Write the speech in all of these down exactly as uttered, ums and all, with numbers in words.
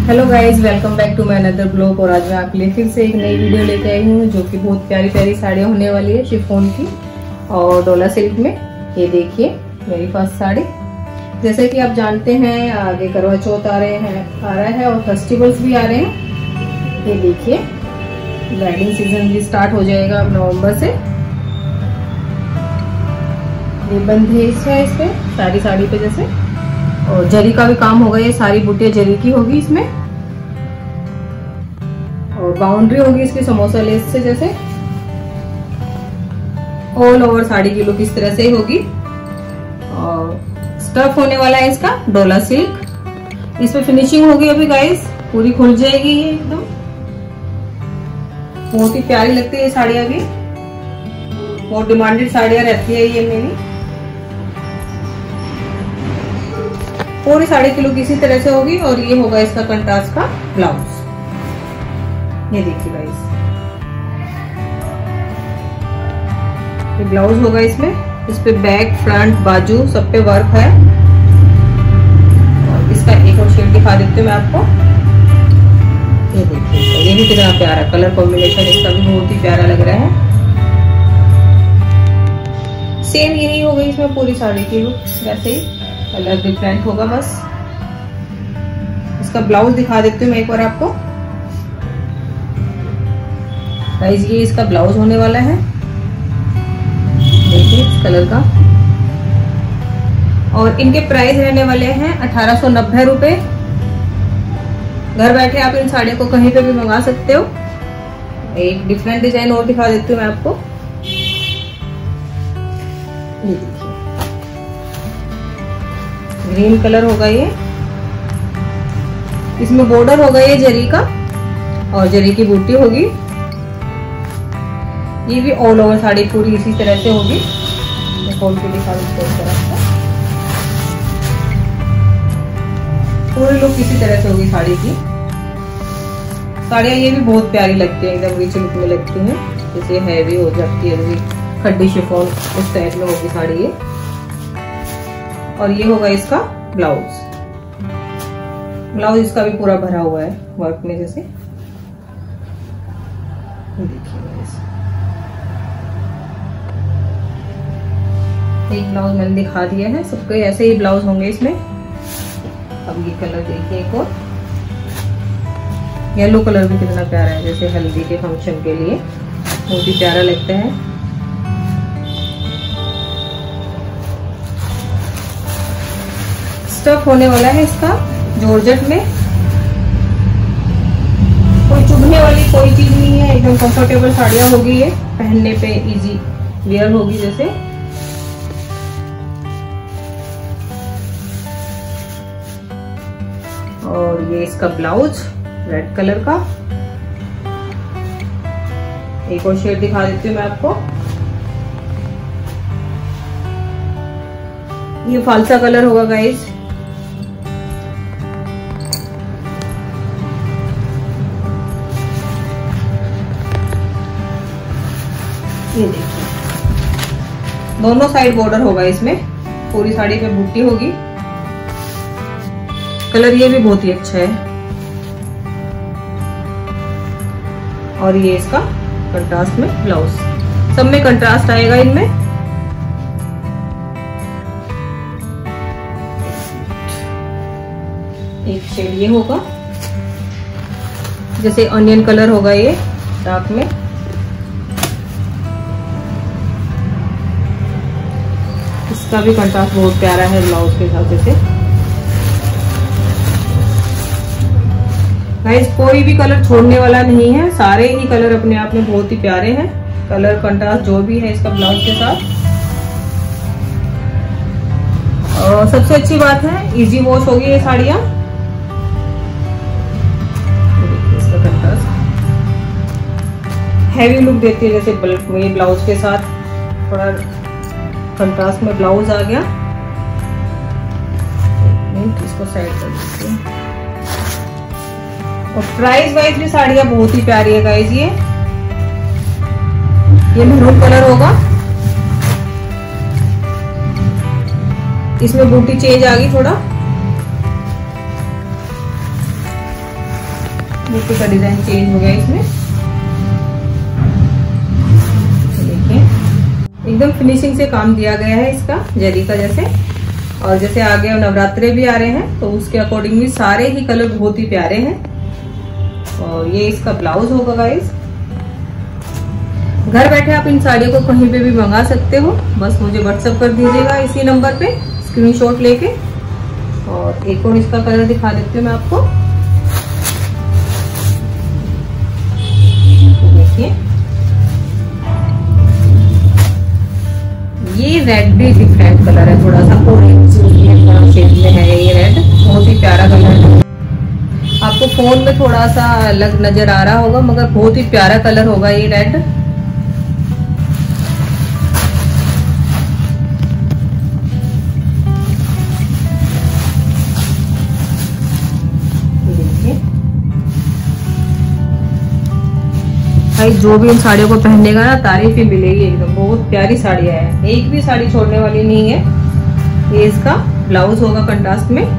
Hello guys, welcome back to my another blog. और आज मैं आपके लिए फिर से एक नई वीडियो लेके आई हूँ जो कि बहुत प्यारी प्यारी साड़ियाँ होने वाली है शिफॉन की और डोला सिल्क में। ये देखिए मेरी फर्स्ट साड़ी। जैसे कि आप जानते हैं आगे करवा चौथ आ रहे हैं आ रहा है और फेस्टिवल्स भी आ रहे हैं। ये देखिए वेडिंग सीजन भी स्टार्ट हो जाएगा नवंबर से। ये बंदेज है इस पे सारी साड़ी पे जैसे, और जरी का भी काम होगा। ये सारी बूटियां जरी की होगी इसमें, और बाउंड्री होगी इसकी समोसा लेस से जैसे। ऑल ओवर साड़ी की लुक इस तरह से ही होगी। और स्टफ होने वाला है इसका डोला सिल्क। इस पे फिनिशिंग होगी अभी गाइस, पूरी खुल जाएगी ये एकदम। बहुत ही प्यारी लगती है ये साड़ियां भी, बहुत डिमांडेड साड़ियां रहती है ये मेरी। पूरी साड़ी की लुक इसी तरह से होगी। और ये होगा इसका कंट्रास्ट का ब्लाउज। ये देखिए गाइस, ये ब्लाउज होगा इसमें। इस पे बैक फ्रंट बाजू सब पे वर्क है। और इसका एक और शेड दिखा देती हूँ मैं आपको। ये देखिए, ये भी कितना प्यारा कलर कॉम्बिनेशन इसका भी बहुत ही प्यारा लग रहा है। सेम यही होगी इसमें पूरी साड़ी की लुक, वैसे ही कलर डिफरेंट होगा बस। इसका ब्लाउज दिखा देती हूँ मैं एक बार आपको। गाइस ये इसका ब्लाउज होने वाला है, देखिए इस कलर का। और इनके प्राइस रहने वाले हैं अठारह सौ नब्बे रुपए। घर बैठे आप इन साड़ियों को कहीं पे भी मंगा सकते हो। एक डिफरेंट डिजाइन और दिखा देती हूँ मैं आपको। ये देखिए ग्रीन कलर होगा ये। इसमें बॉर्डर होगा ये जरी का और जरी की बूटी होगी। ये भी ऑल ओवर साड़ी पूरी इसी तरह से होगी। मैं खोल के दिखा देती हूँ। पूरी लुक इसी तरह से होगी साड़ी की। साड़ियाँ ये भी बहुत प्यारी लगती है, एकदम रिच लुक में लगती हैं। जैसे हैवी हो जाती है, खड्डी शिफॉन उस टाइप में होगी साड़ी ये। और ये होगा इसका ब्लाउज। ब्लाउज इसका भी पूरा भरा हुआ है वर्क में जैसे। देखिए एक ब्लाउज मैंने दिखा दिया है, सबके ऐसे ही ब्लाउज होंगे इसमें। अब ये कलर देखिए एक और, येलो कलर भी कितना प्यारा है, जैसे हल्दी के फंक्शन के लिए बहुत ही प्यारा लगता है। स्टफ होने वाला है इसका जॉर्जेट में। कोई चुभने वाली कोई चीज नहीं है, एकदम कंफर्टेबल साड़ियां होगी ये, पहनने पे इजी वेयर होगी जैसे। और ये इसका ब्लाउज रेड कलर का। एक और शेड दिखा देती हूँ मैं आपको। ये फालसा कलर होगा गाइस। ये देखिए दोनों साइड बॉर्डर होगा इसमें, पूरी साड़ी पे बूटी होगी। कलर ये भी बहुत ही अच्छा है। और ये इसका कंट्रास्ट में ब्लाउज, सब में कंट्रास्ट आएगा इनमें। एक शेड ये होगा जैसे ऑनियन कलर होगा ये डार्क में। इसका भी कंट्रास्ट बहुत प्यारा है ब्लाउज के साथ जैसे। गाइस कोई भी कलर छोड़ने वाला नहीं है, सारे ही कलर अपने आप में बहुत ही प्यारे हैं। कलर कंट्रास्ट जो भी है इसका ब्लाउज के साथ। और सबसे अच्छी बात है इजी वॉश होगी ये साड़ियाँ। इसका कंट्रास्ट हैवी लुक देती है जैसे ये ब्लाउज के साथ थोड़ा कंट्रास्ट में ब्लाउज आ गया। इसको साइड कर देते हैं। और प्राइस वाइज भी साड़ियाँ बहुत ही प्यारी है गाइस। ये ये मैरून कलर होगा, इसमें बूटी चेंज आ गई थोड़ा। बुके का डिजाइन चेंज हो गया इसमें। देखिए एकदम फिनिशिंग से काम दिया गया है इसका, जरी का जैसे। और जैसे आगे नवरात्रे भी आ रहे हैं तो उसके अकॉर्डिंग भी सारे ही कलर बहुत ही प्यारे हैं। और ये इसका ब्लाउज होगा गाइस। घर बैठे आप इन साड़ियों को कहीं पे भी मंगा सकते हो, बस मुझे व्हाट्सएप कर दीजिएगा इसी नंबर पे स्क्रीनशॉट लेके। और एक और इसका कलर दिखा देती हूँ मैं आपको। देखिए ये रेड भी डिफरेंट कलर है, थोड़ा सा ऑरेंज शेड में है ये रेड, बहुत ही प्यारा कलर है। आपको फोन में थोड़ा सा अलग नजर आ रहा होगा मगर बहुत ही प्यारा कलर होगा ये रेड। देखिए भाई जो भी इन साड़ियों को पहनेगा ना तारीफ ही मिलेगी एकदम, बहुत प्यारी साड़ियां हैं, एक भी साड़ी छोड़ने वाली नहीं है। ये इसका ब्लाउज होगा कंट्रास्ट में।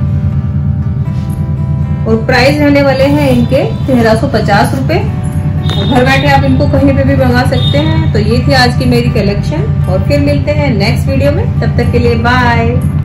और प्राइस रहने वाले हैं इनके तेरह सौ पचास रुपए। घर बैठे आप इनको कहीं पे भी मंगा सकते हैं। तो ये थी आज की मेरी कलेक्शन और फिर मिलते हैं नेक्स्ट वीडियो में, तब तक के लिए बाय।